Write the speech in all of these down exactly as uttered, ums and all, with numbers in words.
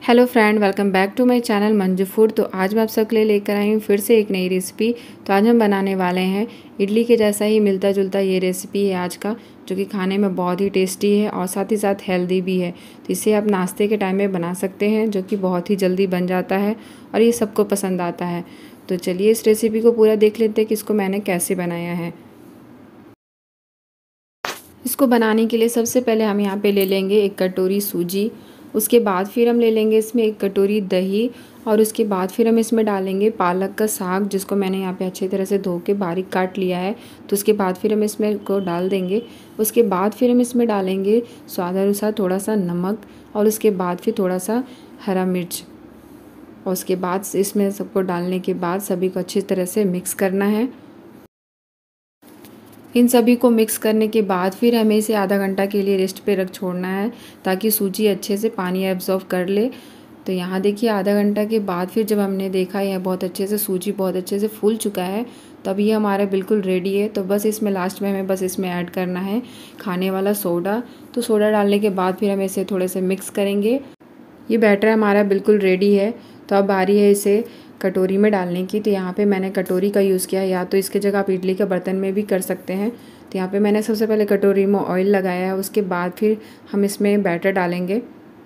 Hello friend, welcome back to my channel Manju food. तो आज मैं आप सबके लिए लेकर आई हूँ फिर से एक नई रेसिपी। तो आज हम बनाने वाले हैं इडली के जैसा ही मिलता जुलता ये रेसिपी है आज का, जो कि खाने में बहुत ही टेस्टी है और साथ ही साथ हेल्दी भी है। तो इसे आप नाश्ते के टाइम में बना सकते हैं, जो कि बहुत ही जल्दी बन जाता है और ये सबको पसंद आता है। तो चलिए इस रेसिपी को पूरा देख लेते हैं कि इसको मैंने कैसे बनाया है। इसको बनाने के लिए सबसे पहले हम यहाँ पे ले लेंगे एक कटोरी सूजी। उसके बाद फिर हम ले लेंगे इसमें एक कटोरी दही और उसके बाद फिर हम इसमें डालेंगे पालक का साग, जिसको मैंने यहाँ पे अच्छी तरह से धो के बारीक काट लिया है। तो उसके बाद फिर हम इसमें को डाल देंगे। उसके बाद फिर हम इसमें डालेंगे स्वाद अनुसार थोड़ा सा नमक और उसके बाद फिर थोड़ा सा हरा मिर्च। और उसके बाद इसमें सबको डालने के बाद सभी को अच्छी तरह से मिक्स करना है। इन सभी को मिक्स करने के बाद फिर हमें इसे आधा घंटा के लिए रेस्ट पे रख छोड़ना है, ताकि सूजी अच्छे से पानी एब्जॉर्व कर ले। तो यहाँ देखिए आधा घंटा के बाद फिर जब हमने देखा यह बहुत अच्छे से सूजी बहुत अच्छे से फूल चुका है, तब ये हमारा बिल्कुल रेडी है। तो बस इसमें लास्ट में हमें बस इसमें ऐड करना है खाने वाला सोडा। तो सोडा डालने के बाद फिर हम इसे थोड़े से मिक्स करेंगे। ये बैटर हमारा बिल्कुल रेडी है। तो अब बारी है इसे कटोरी में डालने की। तो यहाँ पे मैंने कटोरी का यूज़ किया, या तो इसके जगह आप इडली के बर्तन में भी कर सकते हैं। तो यहाँ पे मैंने सबसे पहले कटोरी में ऑयल लगाया है। उसके बाद फिर हम इसमें बैटर डालेंगे।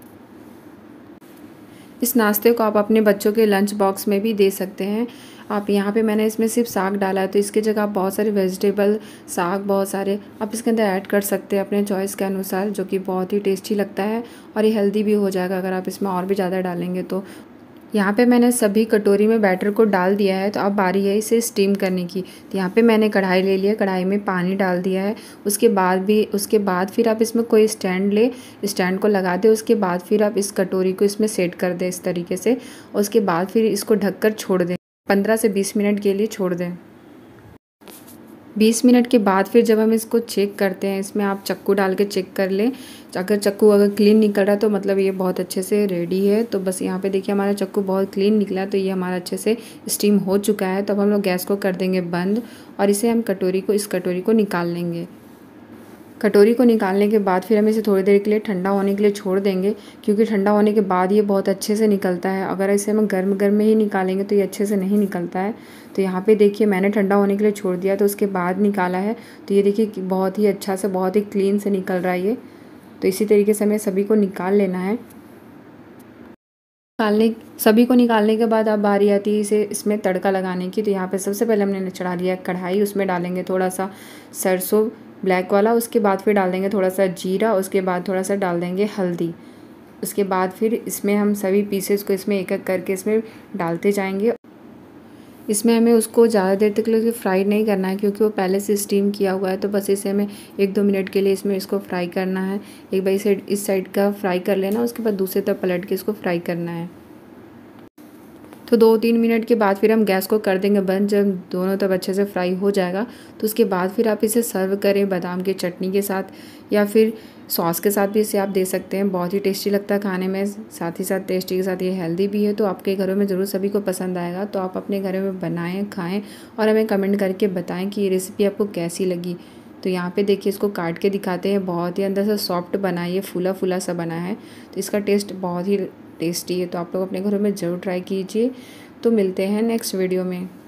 इस नाश्ते को आप अपने बच्चों के लंच बॉक्स में भी दे सकते हैं। आप यहाँ पे मैंने इसमें सिर्फ साग डाला है, तो इसकी जगह आप बहुत सारे वेजिटेबल साग बहुत सारे आप इसके अंदर ऐड कर सकते हैं अपने चॉइस के अनुसार, जो कि बहुत ही टेस्टी लगता है और ये हेल्दी भी हो जाएगा अगर आप इसमें और भी ज़्यादा डालेंगे तो। यहाँ पे मैंने सभी कटोरी में बैटर को डाल दिया है। तो अब बारी है इसे स्टीम करने की। तो यहाँ पे मैंने कढ़ाई ले लिया, कढ़ाई में पानी डाल दिया है। उसके बाद भी उसके बाद फिर आप इसमें कोई स्टैंड ले, स्टैंड को लगा दे। उसके बाद फिर आप इस कटोरी को इसमें सेट कर दें इस तरीके से। उसके बाद फिर इसको ढककर छोड़ दें, पंद्रह से बीस मिनट के लिए छोड़ दें। बीस मिनट के बाद फिर जब हम इसको चेक करते हैं, इसमें आप चक्कू डाल के चेक कर लें। अगर चक्कू अगर क्लीन निकल रहा है तो मतलब ये बहुत अच्छे से रेडी है। तो बस यहाँ पे देखिए हमारा चक्कू बहुत क्लीन निकला है, तो ये हमारा अच्छे से स्टीम हो चुका है। तो अब हम लोग गैस को कर देंगे बंद और इसे हम कटोरी को इस कटोरी को निकाल लेंगे। कटोरी को निकालने के बाद फिर हम इसे थोड़ी देर के लिए ठंडा होने के लिए छोड़ देंगे, क्योंकि ठंडा होने के बाद ये बहुत अच्छे से निकलता है। अगर इसे हम गर्म गर्म में ही निकालेंगे तो ये अच्छे से नहीं निकलता है। तो यहाँ पे देखिए मैंने ठंडा होने के लिए छोड़ दिया, तो उसके बाद निकाला है। तो ये देखिए कि बहुत ही अच्छा से बहुत ही क्लीन से निकल रहा है ये। तो इसी तरीके से हमें सभी को निकाल लेना है। निकालने सभी को निकालने के बाद अब बारी आती है इसे इसमें तड़का लगाने की। तो यहाँ पे सबसे पहले हमने चढ़ा लिया कढ़ाई, उसमें डालेंगे थोड़ा सा सरसों ब्लैक वाला। उसके बाद फिर डाल देंगे थोड़ा सा जीरा। उसके बाद थोड़ा सा डाल देंगे हल्दी। उसके बाद फिर इसमें हम सभी पीसेस को इसमें एक एक करके इसमें डालते जाएंगे। इसमें हमें उसको ज़्यादा देर तक के लिए फ्राई नहीं करना है, क्योंकि वो पहले से स्टीम किया हुआ है। तो बस इसे हमें एक दो मिनट के लिए इसमें इसको फ्राई करना है। एक बार साइड इस साइड का फ्राई कर लेना, उसके बाद दूसरी तरफ पलट के इसको फ्राई करना है। तो दो तीन मिनट के बाद फिर हम गैस को कर देंगे बंद। जब दोनों तरफ अच्छे से फ्राई हो जाएगा तो उसके बाद फिर आप इसे सर्व करें बादाम की चटनी के साथ, या फिर सॉस के साथ भी इसे आप दे सकते हैं। बहुत ही टेस्टी लगता है खाने में, साथ ही साथ टेस्टी के साथ ये हेल्दी भी है। तो आपके घरों में ज़रूर सभी को पसंद आएगा। तो आप अपने घरों में बनाएं, खाएँ और हमें कमेंट करके बताएँ कि ये रेसिपी आपको कैसी लगी। तो यहाँ पे देखिए इसको काट के दिखाते हैं, बहुत ही अंदर से सॉफ्ट बना है, ये फूला फूला सा बना है। तो इसका टेस्ट बहुत ही टेस्टी है। तो आप लोग अपने घरों में ज़रूर ट्राई कीजिए। तो मिलते हैं नेक्स्ट वीडियो में।